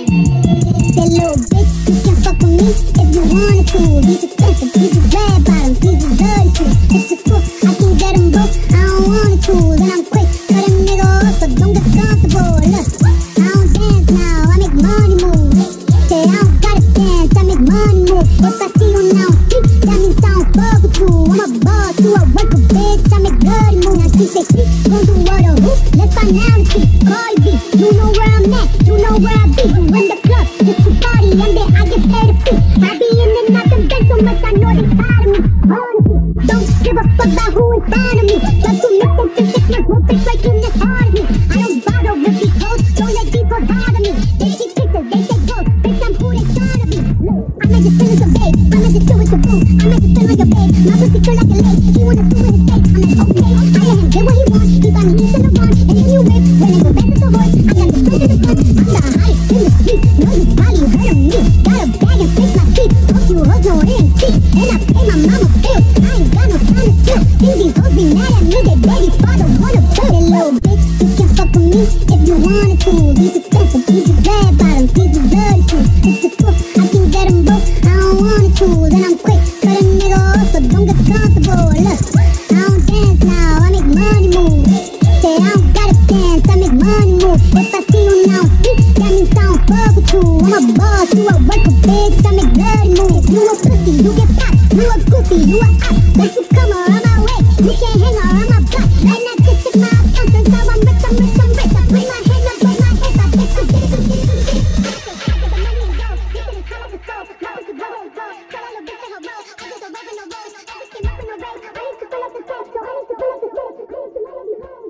That little bitch, you can fuck with me if you wanted to. These expensive, these is red bottoms, these is dirty shoes. It's just cool, I can get them both, I don't wanna choose. And I'm quick, cut them nigga off, so don't get comfortable. Look, I don't dance now, I make money move. Say I don't gotta dance, I make money move. If I see you now speak, that means I don't fuck with you. I'm a boss, you a worker, bitch, I make bloody move. Now she say she gon' do what or who? Let's find out and see. Cardi B, you know where I'm at, you know where I be. You in the club, just to party, and then I get paid a fee. I be in and out the bed so much, I know they tired of me. Honestly, don't give a fuck about who in front of me. Just to make them think it's my whole bitch right in the heart of me. I don't bother with these hoes, don't let people bother me. They see pictures, they say goals, bitch I'm who they tryna be. Look, I might just feel as a babe, I might just do it to boo. I might just feel like a babe, my pussy feel like a lake. He wanna do in his face, I'm like okay. I let him get what he wants, he buy me each and the run. And then you whip, when I go back to the horse, I got the straight to the front. I'm the highest in the street, know you probably heard of me. Got a bag and fix my feet, hope you hoes know it ain't cheap. And I pay my mama bills, I ain't got no time to chill. Think these hoes be mad at me, they baby father wanna kill. That little bitch, you can fuck with me if you wanted to. These expensive, these is red bottoms, these is dirty shoes. It's just cool, I can get them both, I don't wanna choose. And I'm quick, cut a nigga off, so don't get comfortable. Look, I don't dance now, I make money move. Say I don't gotta dance, I make money move. If I see you now speak, that means I don't fuck with you. I'm a boss, you a worker, bitch, I make bloody moves. You a pussy, you get popped, you a goofy, you a op. Don't you come around my way, you can't hang around my block. Right now, just check my account, and so I'm rich, I'm rich, I'm rich. I bring my hands up, bring my hands up, bitch, I'm bitch, I'm bitch, I'm bitch. I get the money and go, you can come up and go. My pussy go and go, tell all the bitch they her roll. I just a rub in the road, I just came up in the rain. I used to fill up the tank, so I used to fill up the tank. I used to let it be home.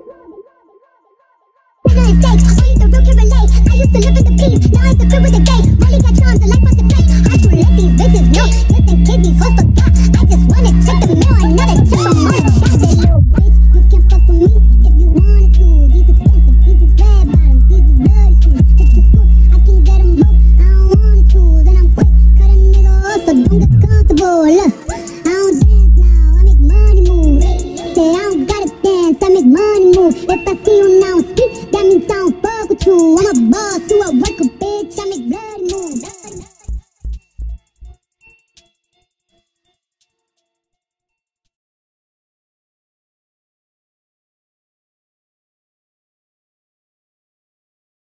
Bigger mistakes, only the real can relate. I used to live in the peace, now I have to crib with the gay. Rolly got charms, the life was the place. I too late.